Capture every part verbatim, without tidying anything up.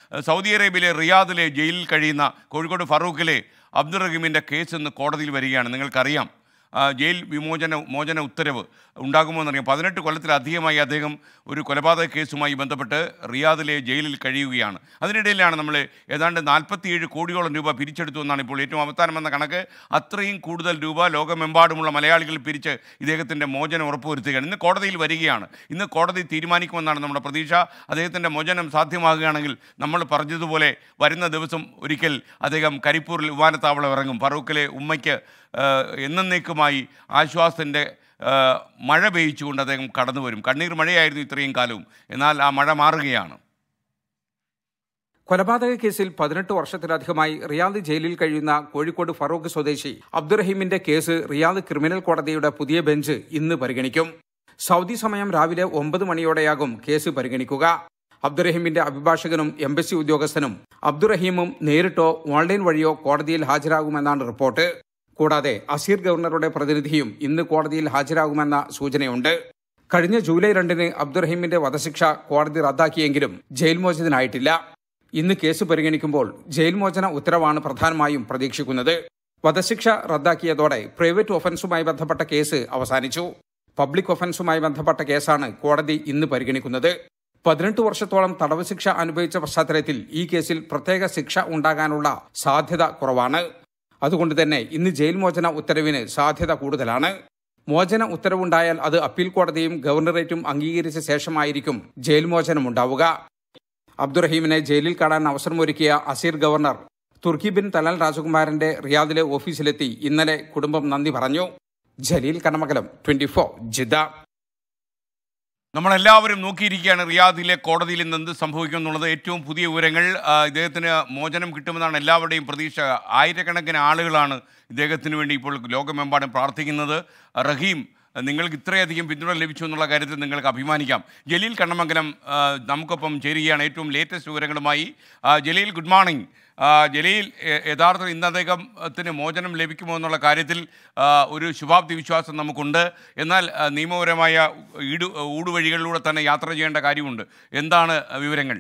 Saudi അറേബ്യയിലെ റിയാദിലെ ജയിലിൽ കഴിയുന്ന കോഴിക്കോട് ഫറൂഖിലെ അബ്ദുൾ റഹീമിൻ്റെ കേസ് ഇന്ന് കോടതിയിൽ വരികയാണ്. നിങ്ങൾക്കറിയാം, ജയിൽ വിമോചന മോചന ഉത്തരവ് ഉണ്ടാകുമോ എന്നറിയാം. പതിനെട്ട് കൊല്ലത്തിലധികമായി അദ്ദേഹം ഒരു കൊലപാതക കേസുമായി ബന്ധപ്പെട്ട് റിയാദിലെ ജയിലിൽ കഴിയുകയാണ്. അതിനിടയിലാണ് നമ്മൾ ഏതാണ്ട് നാൽപ്പത്തിയേഴ് കോടിയോളം രൂപ പിരിച്ചെടുത്തു എന്നാണ് ഇപ്പോൾ ഏറ്റവും അവസാനം വന്ന കണക്ക്. അത്രയും കൂടുതൽ രൂപ ലോകമെമ്പാടുമുള്ള മലയാളികൾ പിരിച്ച് ഇദ്ദേഹത്തിൻ്റെ മോചനം ഉറപ്പുവരുത്തുകയാണ്. ഇന്ന് കോടതിയിൽ വരികയാണ്. ഇന്ന് കോടതി തീരുമാനിക്കുമെന്നാണ് നമ്മുടെ പ്രതീക്ഷ. അദ്ദേഹത്തിൻ്റെ മോചനം സാധ്യമാകുകയാണെങ്കിൽ നമ്മൾ പറഞ്ഞതുപോലെ വരുന്ന ദിവസം ഒരിക്കൽ അദ്ദേഹം കരിപ്പൂരിൽ വിമാനത്താവളം ഇറങ്ങും. ഫറൂഖിലെ ഉമ്മയ്ക്ക് എന്നേക്കുമായി ആശ്വാസത്തിൻ്റെ മഴ പെയ്ച്ചുകൊണ്ട് അദ്ദേഹം കടന്നു വരും. കണ്ണീർ മഴയായിരുന്നു ഇത്രയും കാലവും, എന്നാൽ ആ മഴ മാറുകയാണ്. കൊലപാതക കേസിൽ പതിനെട്ട് വർഷത്തിലധികമായി റിയാദ് ജയിലിൽ കഴിയുന്ന കോഴിക്കോട് ഫറൂഖ് സ്വദേശി അബ്ദുറഹീമിന്റെ കേസ് റിയാദ് ക്രിമിനൽ കോടതിയുടെ പുതിയ ബെഞ്ച് ഇന്ന് പരിഗണിക്കും. സൗദി സമയം രാവിലെ ഒമ്പത് മണിയോടെയാകും കേസ് പരിഗണിക്കുക. അബ്ദുറഹീമിന്റെ അഭിഭാഷകനും എംബസി ഉദ്യോഗസ്ഥനും അബ്ദുറഹീമും നേരിട്ടോ ഓൺലൈൻ വഴിയോ കോടതിയിൽ ഹാജരാകുമെന്നാണ് റിപ്പോർട്ട്. കൂടാതെ അസീർ ഗവർണറുടെ പ്രതിനിധിയും ഇന്ന് കോടതിയിൽ ഹാജരാകുമെന്ന സൂചനയുണ്ട്. കഴിഞ്ഞ ജൂലൈ രണ്ടിന് അബ്ദുറഹീമിന്റെ വധശിക്ഷ കോടതി റദ്ദാക്കിയെങ്കിലും ജയിൽ മോചിതനായിട്ടില്ല. ഇന്ന് കേസ് പരിഗണിക്കുമ്പോൾ ജയിൽ മോചന ഉത്തരവാണ് പ്രധാനമായും പ്രതീക്ഷിക്കുന്നത്. വധശിക്ഷ റദ്ദാക്കിയതോടെ പ്രൈവറ്റ് ഒഫൻസുമായി ബന്ധപ്പെട്ട കേസ് അവസാനിച്ചു. പബ്ലിക് ഒഫൻസുമായി ബന്ധപ്പെട്ട കേസാണ് കോടതി ഇന്ന് പരിഗണിക്കുന്നത്. പതിനെട്ട് വർഷത്തോളം തടവ് ശിക്ഷ അനുഭവിച്ച പശ്ചാത്തലത്തിൽ ഈ കേസിൽ പ്രത്യേക ശിക്ഷ ഉണ്ടാകാനുള്ള സാധ്യത കുറവാണ്. അതുകൊണ്ട് തന്നെ ഇന്ന് ജയിൽ മോചന ഉത്തരവിന് സാധ്യത കൂടുതലാണ്. മോചന ഉത്തരവുണ്ടായാൽ അത് അപ്പീൽ കോടതിയും ഗവർണറേറ്റും അംഗീകരിച്ച ശേഷമായിരിക്കും ജയിൽ മോചനം ഉണ്ടാവുക. അബ്ദുറഹീമിനെ ജയിലിൽ കാണാൻ അവസരമൊരുക്കിയ Asir governor Turki bin Talal രാജകുമാരന്റെ റിയാദിലെ ഓഫീസിലെത്തി ഇന്നലെ കുടുംബം നന്ദി പറഞ്ഞു. Jaleel Kannamangalam, twenty four, Jeddah. നമ്മളെല്ലാവരും നോക്കിയിരിക്കുകയാണ് റിയാദിലെ കോടതിയിൽ നിന്ന് എന്ത് സംഭവിക്കും എന്നുള്ളത്. ഏറ്റവും പുതിയ വിവരങ്ങൾ, ഇദ്ദേഹത്തിന് മോചനം കിട്ടുമെന്നാണ് എല്ലാവരുടെയും പ്രതീക്ഷ. ആയിരക്കണക്കിന് ആളുകളാണ് ഇദ്ദേഹത്തിന് വേണ്ടി ഇപ്പോൾ ലോകമെമ്പാടും പ്രാർത്ഥിക്കുന്നത്. റഹീം, നിങ്ങൾക്ക് ഇത്രയധികം പിന്തുണ ലഭിച്ചു എന്നുള്ള കാര്യത്തിൽ നിങ്ങൾക്ക് അഭിമാനിക്കാം. ജലീൽ കണ്ണമംഗലം നമുക്കൊപ്പം ചേരുകയാണ് ഏറ്റവും ലേറ്റസ്റ്റ് വിവരങ്ങളുമായി. Jaleel, good morning. ജലീൽ, യഥാർത്ഥത്തിൽ ഇന്ന് അദ്ദേഹത്തിന് മോചനം ലഭിക്കുമോ എന്നുള്ള കാര്യത്തിൽ ഒരു ശുഭാപ്തി വിശ്വാസം നമുക്കുണ്ട്. എന്നാൽ നിയമപരമായ ഈട് ഊടുവഴികളിലൂടെ തന്നെ യാത്ര ചെയ്യേണ്ട കാര്യമുണ്ട്. എന്താണ് വിവരങ്ങൾ?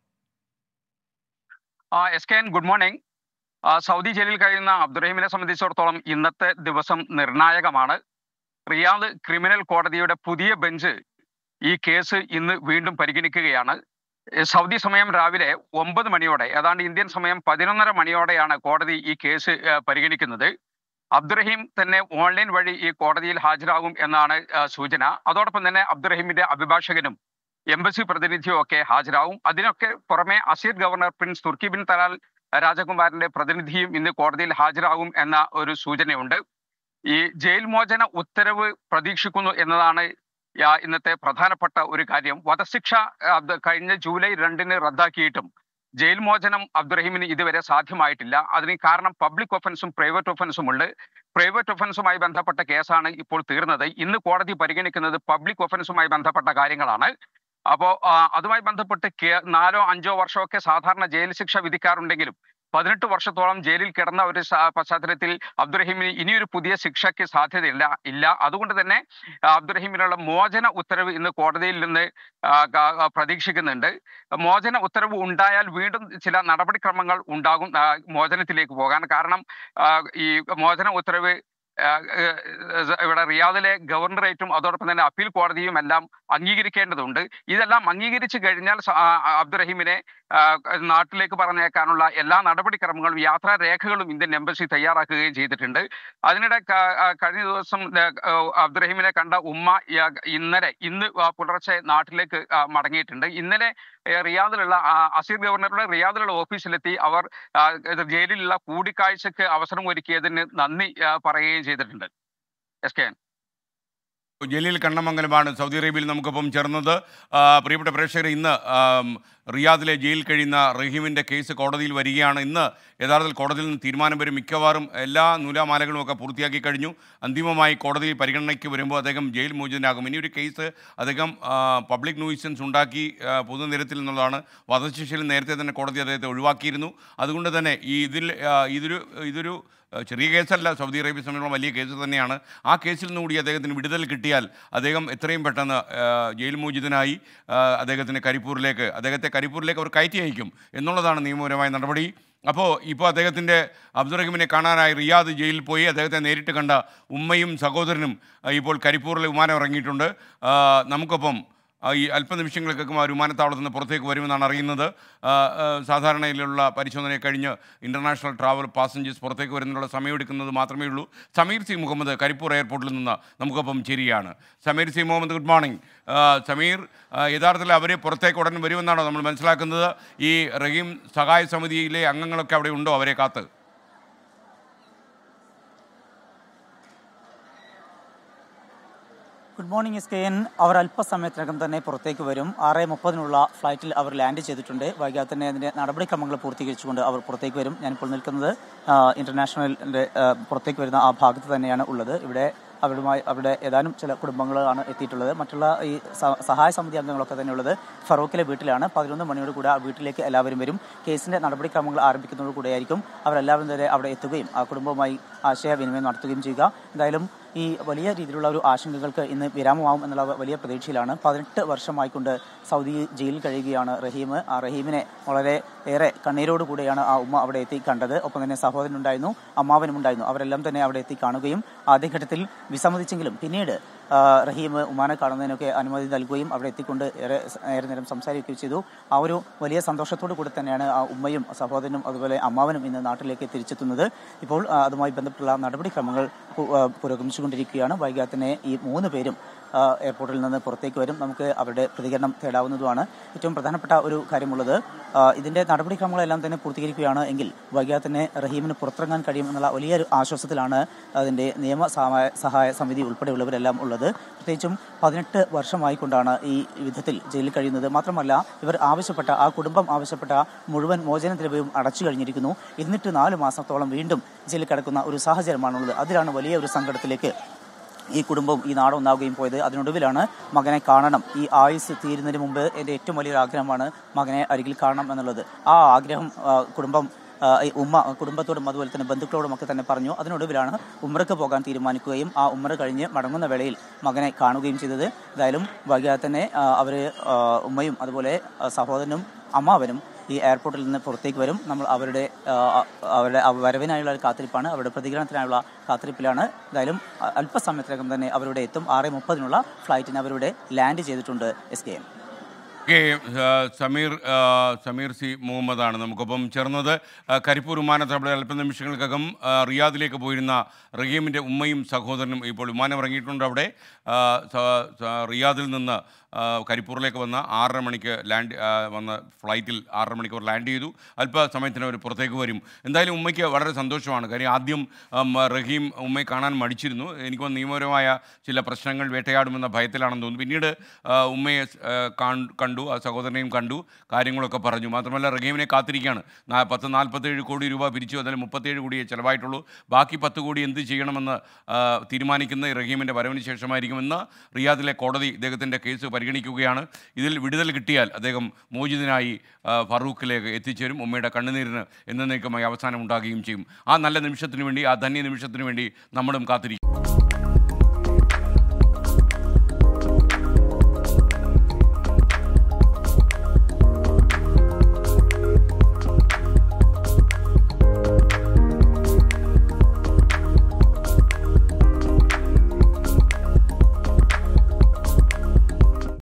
S K N, good morning. Saudi ജയിലിൽ കഴിയുന്ന അബ്ദുറഹീമിനെ സംബന്ധിച്ചിടത്തോളം ഇന്നത്തെ ദിവസം നിർണായകമാണ്. റിയാദ് ക്രിമിനൽ കോടതിയുടെ പുതിയ ബെഞ്ച് ഈ കേസ് ഇന്ന് വീണ്ടും പരിഗണിക്കുകയാണ്. സൗദി സമയം രാവിലെ ഒമ്പത് മണിയോടെ, ഏതാണ്ട് ഇന്ത്യൻ സമയം പതിനൊന്നര മണിയോടെയാണ് കോടതി ഈ കേസ് പരിഗണിക്കുന്നത്. അബ്ദുറഹീം തന്നെ ഓൺലൈൻ വഴി ഈ കോടതിയിൽ ഹാജരാകും എന്നാണ് സൂചന. അതോടൊപ്പം തന്നെ അബ്ദുറഹീമിന്റെ അഭിഭാഷകനും എംബസി പ്രതിനിധിയും ഒക്കെ ഹാജരാകും. അതിനൊക്കെ പുറമെ Asir governor prince Turki bin Talal രാജകുമാരന്റെ പ്രതിനിധിയും ഇന്ന് കോടതിയിൽ ഹാജരാകും എന്ന ഒരു സൂചനയുണ്ട്. ഈ ജയിൽ മോചന ഉത്തരവ് പ്രതീക്ഷിക്കുന്നു എന്നതാണ് ഇന്നത്തെ പ്രധാനപ്പെട്ട ഒരു കാര്യം. വധശിക്ഷ കഴിഞ്ഞ ജൂലൈ രണ്ടിന് റദ്ദാക്കിയിട്ടും ജയിൽ മോചനം അബ്ദുറഹീമിന് ഇതുവരെ സാധ്യമായിട്ടില്ല. അതിന് കാരണം പബ്ലിക് ഒഫൻസും പ്രൈവറ്റ് ഒഫൻസും ഉണ്ട്. പ്രൈവറ്റ് ഒഫൻസുമായി ബന്ധപ്പെട്ട കേസാണ് ഇപ്പോൾ തീർന്നത്. ഇന്ന് കോടതി പരിഗണിക്കുന്നത് പബ്ലിക് ഒഫൻസുമായി ബന്ധപ്പെട്ട കാര്യങ്ങളാണ്. അപ്പോൾ അതുമായി ബന്ധപ്പെട്ട് നാലോ അഞ്ചോ വർഷമൊക്കെ സാധാരണ ജയിൽ ശിക്ഷ വിധിക്കാറുണ്ടെങ്കിലും പതിനെട്ട് വർഷത്തോളം ജയിലിൽ കിടന്ന ഒരു പശ്ചാത്തലത്തിൽ അബ്ദുറഹീമിന് ഇനിയൊരു പുതിയ ശിക്ഷയ്ക്ക് സാധ്യതയില്ല ഇല്ല അതുകൊണ്ട് തന്നെ അബ്ദുറഹീമിനുള്ള മോചന ഉത്തരവ് ഇന്ന് കോടതിയിൽ നിന്ന് പ്രതീക്ഷിക്കുന്നുണ്ട്. മോചന ഉത്തരവ് ഉണ്ടായാൽ വീണ്ടും ചില നടപടിക്രമങ്ങൾ ഉണ്ടാകും മോചനത്തിലേക്ക് പോകാൻ. കാരണം ഈ മോചന ഉത്തരവ് ഇവിടെ റിയാദിലെ ഗവർണറേറ്റും അതോടൊപ്പം തന്നെ അപ്പീൽ കോടതിയും എല്ലാം അംഗീകരിക്കേണ്ടതുണ്ട്. ഇതെല്ലാം അംഗീകരിച്ചു കഴിഞ്ഞാൽ അബ്ദുറഹീമിനെ നാട്ടിലേക്ക് പറഞ്ഞേക്കാനുള്ള എല്ലാ നടപടിക്രമങ്ങളും യാത്രാരേഖകളും ഇന്ത്യൻ എംബസി തയ്യാറാക്കുകയും ചെയ്തിട്ടുണ്ട്. അതിനിടെ കഴിഞ്ഞ ദിവസം അബ്ദുറഹീമിനെ കണ്ട ഉമ്മ ഇന്നലെ ഇന്ന് പുലർച്ചെ നാട്ടിലേക്ക് മടങ്ങിയിട്ടുണ്ട്. ഇന്നലെ റിയാദിലുള്ള അസീർ ഗവർണറുടെ റിയാദിലുള്ള ഓഫീസിലെത്തി അവർ ജയിലിലുള്ള കൂടിക്കാഴ്ചക്ക് അവസരം ഒരുക്കിയതിന് നന്ദി പറയുകയും ചെയ്തിട്ടുണ്ട്. S K N. ജലീൽ കണ്ണമംഗലമാണ് സൗദി അറേബ്യയിൽ നമുക്കൊപ്പം ചേർന്നത്. പ്രിയപ്പെട്ട പ്രേക്ഷകരെ, ഇന്ന് റിയാദിലെ ജയിലിൽ കഴിയുന്ന റഹീമിൻ്റെ കേസ് കോടതിയിൽ വരികയാണ്. ഇന്ന് യഥാർത്ഥത്തിൽ കോടതിയിൽ നിന്ന് തീരുമാനം വരും. മിക്കവാറും എല്ലാ നൂലാമാലകളും ഒക്കെ പൂർത്തിയാക്കി കഴിഞ്ഞു. അന്തിമമായി കോടതിയിൽ പരിഗണനയ്ക്ക് വരുമ്പോൾ അദ്ദേഹം ജയിൽ മോചിതനാകും. ഇനിയൊരു കേസ് അദ്ദേഹം പബ്ലിക് ന്യൂയിസൻസ് ഉണ്ടാക്കി പൊതുനിരത്തിൽ എന്നുള്ളതാണ്. വധശിക്ഷയിൽ നേരത്തെ തന്നെ കോടതി അദ്ദേഹത്തെ ഒഴിവാക്കിയിരുന്നു. അതുകൊണ്ട് തന്നെ ഈ ഇതിൽ ഇതൊരു ഇതൊരു ചെറിയ കേസല്ല, സൗദി അറേബ്യ സംബന്ധിച്ചുള്ള വലിയ കേസ് തന്നെയാണ്. ആ കേസിൽ നിന്നുകൂടി അദ്ദേഹത്തിന് വിടുതൽ കിട്ടിയ കിട്ടിയാൽ അദ്ദേഹം എത്രയും പെട്ടെന്ന് ആ, ജയിൽ മോചിതനായി ആ, അദ്ദേഹത്തിന് കരിപ്പൂരിലേക്ക് അദ്ദേഹത്തെ കരിപ്പൂരിലേക്ക് അവർ കയറ്റി അയക്കും എന്നുള്ളതാണ് നിയമപരമായ നടപടി. അപ്പോൾ ഇപ്പോൾ അദ്ദേഹത്തിൻ്റെ അബ്ദുറഹിമിനെ കാണാനായി റിയാദ് ജയിലിൽ പോയി അദ്ദേഹത്തെ നേരിട്ട് കണ്ട ഉമ്മയും സഹോദരനും ആ, ഇപ്പോൾ കരിപ്പൂരിൽ വിമാനം ഇറങ്ങിയിട്ടുണ്ട്. ആ, നമുക്കൊപ്പം ആ, ഈ അല്പനിമിഷങ്ങൾക്കൊക്കെ ആ വിമാനത്താവളത്തിൽ നിന്ന് പുറത്തേക്ക് വരുമെന്നാണ് അറിയുന്നത്. ആ, ആ, സാധാരണയിലുള്ള പരിശോധന കഴിഞ്ഞ് ഇൻ്റർനാഷണൽ ട്രാവൽ പാസഞ്ചേഴ്സ് പുറത്തേക്ക് വരുന്നതിനുള്ള സമയമെടുക്കുന്നത് മാത്രമേ ഉള്ളൂ. സമീർ സി മുഹമ്മദ് കരിപ്പൂർ എയർപോർട്ടിൽ നിന്ന് നമുക്കൊപ്പം ചേരുകയാണ്. Sameer C Muhammad, good morning. ആ, സമീർ, ആ, യഥാർത്ഥത്തിൽ അവർ പുറത്തേക്ക് ഉടൻ വരുമെന്നാണോ നമ്മൾ മനസ്സിലാക്കുന്നത്? ഈ റഹീം സഹായ സമിതിയിലെ അംഗങ്ങളൊക്കെ അവിടെ ഉണ്ടോ അവരെ കാത്ത്? Good morning S K N. അവർ അല്പസമയത്തിനകം തന്നെ പുറത്തേക്ക് വരും. ആറ് മുപ്പതിനുള്ള ഫ്ലൈറ്റിൽ അവർ ലാൻഡ് ചെയ്തിട്ടുണ്ട്. വൈകാതെ തന്നെ അതിൻ്റെ നടപടിക്രമങ്ങൾ പൂർത്തീകരിച്ചുകൊണ്ട് അവർ പുറത്തേക്ക് വരും. ഞാനിപ്പോൾ നിൽക്കുന്നത് ഇന്റർനാഷണലിൻ്റെ പുറത്തേക്ക് വരുന്ന ആ ഭാഗത്ത് തന്നെയാണ് ഉള്ളത്. ഇവിടെ അവരുമായി അവിടെ ഏതാനും ചില കുടുംബങ്ങളാണ് എത്തിയിട്ടുള്ളത്. മറ്റുള്ള ഈ സഹായ സമിതി അംഗങ്ങളൊക്കെ തന്നെയുള്ളത് ഫറൂഖിലെ വീട്ടിലാണ്. പതിനൊന്ന് മണിയോട് കൂടെ ആ വീട്ടിലേക്ക് എല്ലാവരും വരും. കേസിൻ്റെ നടപടിക്രമങ്ങൾ ആരംഭിക്കുന്നതോട് കൂടെയായിരിക്കും അവരെല്ലാവരും തന്നെ അവിടെ എത്തുകയും ആ കുടുംബവുമായി ആശയവിനിമയം നടത്തുകയും ചെയ്യുക. എന്തായാലും ഈ വലിയ രീതിയിലുള്ള ഒരു ആശങ്കകൾക്ക് ഇന്ന് വിരാമമാവും എന്നുള്ള വലിയ പ്രതീക്ഷയിലാണ്. പതിനെട്ട് വർഷമായിക്കൊണ്ട് സൗദി ജയിലിൽ കഴിയുകയാണ് റഹീം. ആ റഹീമിനെ വളരെ ഏറെ കണ്ണീരോട് കൂടെയാണ് ആ ഉമ്മ അവിടെ എത്തി കണ്ടത്. ഒപ്പം തന്നെ സഹോദരനുണ്ടായിരുന്നു, അമ്മാവനും ഉണ്ടായിരുന്നു. അവരെല്ലാം തന്നെ അവിടെ എത്തി കാണുകയും ആദ്യഘട്ടത്തിൽ വിസമ്മതിച്ചെങ്കിലും പിന്നീട് റഹീം ഉമ്മാനെ കാണുന്നതിനൊക്കെ അനുമതി നൽകുകയും അവിടെ എത്തിക്കൊണ്ട് ഏറെ ഏറെ നേരം സംസാരിക്കുകയും ചെയ്തു. ആ ഒരു വലിയ സന്തോഷത്തോടു കൂടി തന്നെയാണ് ആ ഉമ്മയും സഹോദരനും അതുപോലെ അമ്മാവനും ഇന്ന് നാട്ടിലേക്ക് തിരിച്ചെത്തുന്നത്. ഇപ്പോൾ അതുമായി ബന്ധപ്പെട്ടുള്ള നടപടിക്രമങ്ങൾ പുരോഗമിച്ചുകൊണ്ടിരിക്കുകയാണ്. വൈകാതെ തന്നെ ഈ മൂന്ന് പേരും എയർപോർട്ടിൽ നിന്ന് പുറത്തേക്ക് വരും. നമുക്ക് അവരുടെ പ്രതികരണം തേടാവുന്നതുമാണ്. ഏറ്റവും പ്രധാനപ്പെട്ട ഒരു കാര്യമുള്ളത്, ഇതിൻ്റെ നടപടിക്രമങ്ങളെല്ലാം തന്നെ പൂർത്തീകരിക്കുകയാണ് എങ്കിൽ വൈകാതെ തന്നെ റഹീമിന് പുറത്തിറങ്ങാൻ കഴിയും എന്നുള്ള വലിയൊരു ആശ്വാസത്തിലാണ് അതിൻ്റെ നിയമ സഹായ സഹായ സമിതി ഉൾപ്പെടെയുള്ളവരെല്ലാം ഉള്ളത്. പ്രത്യേകിച്ചും പതിനെട്ട് വർഷമായിക്കൊണ്ടാണ് ഈ വിധത്തിൽ ജയിലിൽ കഴിയുന്നത്. മാത്രമല്ല ഇവർ ആവശ്യപ്പെട്ട ആ കുടുംബം ആവശ്യപ്പെട്ട മുഴുവൻ മോചന ദ്രവ്യവും അടച്ചു കഴിഞ്ഞിരിക്കുന്നു. എന്നിട്ട് നാല് മാസത്തോളം വീണ്ടും ജയിലിൽ കിടക്കുന്ന ഒരു സാഹചര്യമാണുള്ളത്. അതിലാണ് വലിയ ഒരു സങ്കടത്തിലേക്ക് ഈ കുടുംബവും ഈ നാടും ഒന്നാവുകയും പോയത്. അതിനൊടുവിലാണ് മകനെ കാണണം, ഈ ആയുസ് തീരുന്നതിന് മുമ്പ് എൻ്റെ ഏറ്റവും വലിയൊരു ആഗ്രഹമാണ് മകനെ അരികിൽ കാണണം എന്നുള്ളത്. ആ ആഗ്രഹം കുടുംബം ഉമ്മ കുടുംബത്തോടും അതുപോലെ തന്നെ ബന്ധുക്കളോടും ഒക്കെ തന്നെ പറഞ്ഞു. അതിനൊടുവിലാണ് ഉമ്രക്ക് പോകാൻ തീരുമാനിക്കുകയും ആ ഉമ്ര കഴിഞ്ഞ് മടങ്ങുന്ന വേളയിൽ മകനെ കാണുകയും ചെയ്തത്. എന്തായാലും വൈകാതെ തന്നെ അവർ ഉമ്മയും അതുപോലെ സഹോദരനും അമ്മാവനും ഈ എയർപോർട്ടിൽ നിന്ന് പുറത്തേക്ക് വരും. നമ്മൾ അവരുടെ അവരുടെ വരവിനായുള്ള ഒരു കാത്തിരിപ്പാണ്, അവരുടെ പ്രതികരണത്തിനായുള്ള കാത്തിരിപ്പിലാണ്. എന്തായാലും അല്പസമയത്തിനകം തന്നെ അവരുടെ എത്തും. ആറ് മുപ്പതിനുള്ള ഫ്ലൈറ്റിന് അവരുടെ ലാൻഡ് ചെയ്തിട്ടുണ്ട് എസ് കെ എം. കെ സമീർ സമീർ സി മുഹമ്മദാണ് നമുക്കൊപ്പം ചേർന്നത്. കരിപ്പൂർ വിമാനത്താവളത്തിൽ അല്പനിമിഷങ്ങൾക്കകം റിയാദിലേക്ക് പോയിരുന്ന റഹീമിൻ്റെ ഉമ്മയും സഹോദരനും ഇപ്പോൾ വിമാനം ഇറങ്ങിയിട്ടുണ്ട്. അവിടെ റിയാദിൽ നിന്ന് കരിപ്പൂരിലേക്ക് വന്ന ആറര മണിക്ക് ലാൻഡ് വന്ന ഫ്ലൈറ്റിൽ ആറര മണിക്ക് അവർ ലാൻഡ് ചെയ്തു. അല്പസമയത്തിന് അവർ പുറത്തേക്ക് വരും. എന്തായാലും ഉമ്മയ്ക്ക് വളരെ സന്തോഷമാണ്. കാര്യം ആദ്യം റഹീം ഉമ്മയെ കാണാൻ മടിച്ചിരുന്നു. എനിക്ക് നിയമപരമായ ചില പ്രശ്നങ്ങൾ വേട്ടയാടുമെന്ന ഭയത്തിലാണെന്ന് തോന്നുന്നു. പിന്നീട് ഉമ്മയെ കണ്ടു, ആ സഹോദരനെയും കണ്ടു, കാര്യങ്ങളൊക്കെ പറഞ്ഞു. മാത്രമല്ല റഹീമിനെ കാത്തിരിക്കുകയാണ്. പത്ത് നാൽപ്പത്തേഴ് കോടി രൂപ പിരിച്ചു, അതിൽ മുപ്പത്തേഴ് കോടിയേ ചിലവായിട്ടുള്ളൂ. ബാക്കി പത്ത് കോടി എന്ത് ചെയ്യണമെന്ന് തീരുമാനിക്കുന്ന റഹീമിൻ്റെ വരവിന് ശേഷമായിരിക്കുമെന്ന് റിയാദിലെ കോടതി ഇദ്ദേഹത്തിൻ്റെ കേസ് പരിഗണിക്കുകയാണ്. ഇതിൽ വിടുതൽ കിട്ടിയാൽ അദ്ദേഹം മോചിതനായി ഫറൂഖിലേക്ക് എത്തിച്ചേരും. ഉമ്മയുടെ കണ്ണുനീരിന് എന്നേക്കുമായി അവസാനം ഉണ്ടാകുകയും ചെയ്യും. ആ നല്ല നിമിഷത്തിന് വേണ്ടി, ആ ധന്യ നിമിഷത്തിന് വേണ്ടി നമ്മളും കാത്തിരിക്കും.